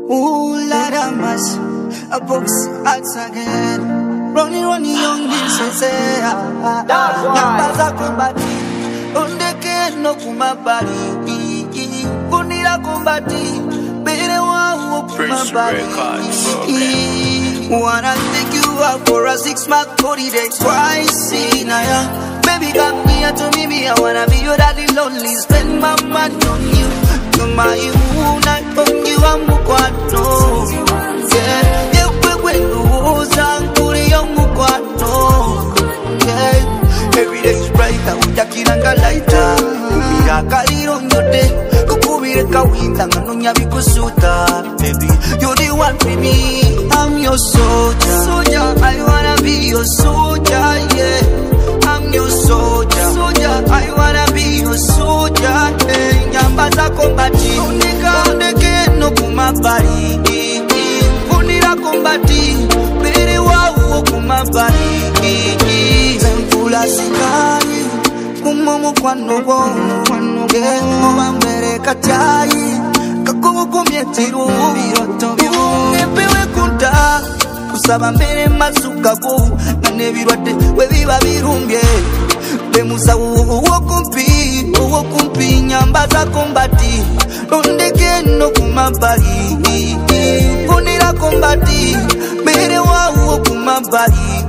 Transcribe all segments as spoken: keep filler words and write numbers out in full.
Ooh, Lord have mercy, a box hearts again. Running, running, young this say, ah, ah, numbers are combating. Ondeke no kumabari, kunira kumbati, bere wa kumabari. Wanna take you out for a six-month holiday twice in a year. Baby got me here to me, me I wanna be your daddy lonely. Spend my money on you. You're my moon, I own you, I'm Mukwano. Yeah, yeah, we're going to Ozanguri, I'm Mukwano. Yeah, every day is brighter, we are killing lighter. We are carrying on your day. Kukubireka winda, nganonya bikusuta. Baby, you're the one for me. I'm your soldier. Soldier, I wanna be your soldier, yeah. I'm your soldier, soldier. I wanna be your soldier. Hey, nyambaza kombati, unika ndeke no kumabari. Unira kombati, bere wa kumabari. Zempula sikari, kumomo kwano bono, kemo bambere katai, kakubu kumyetiru, nepewe kunta. Kusaba mbere masuka ko nanebirwate we biba birumbye bemusa wo kumpi wo kumpi nyambaza kombati ondeke no kumabali kunira kombati mbere wa wo kumabali.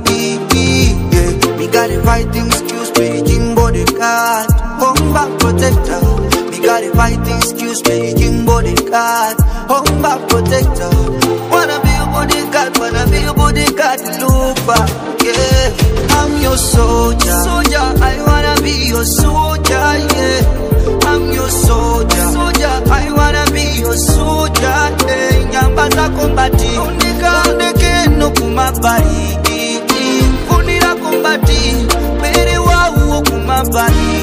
We got a fighting skills, Beijing bodyguard, home back protector. We got a fighting skills, Beijing bodyguard, home back protector. Wanna be your bodyguard, wanna be your bodyguard, look back, yeah. I'm your soldier, soldier, I wanna be your soldier, yeah. I'm your soldier, soldier, I wanna be your soldier, yeah. Nyambaza kombati, unika ndeke no kumabari. Unira kombati, bere wa uo kumabari.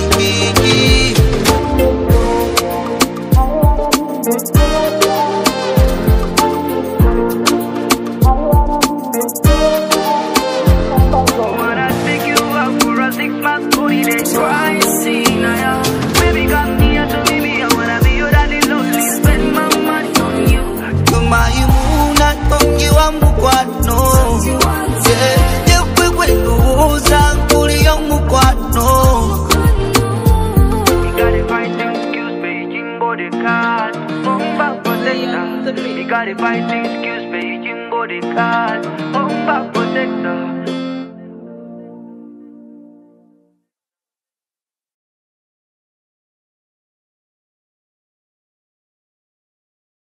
We got a fighting skills, Beijing bodyguard, home back protector.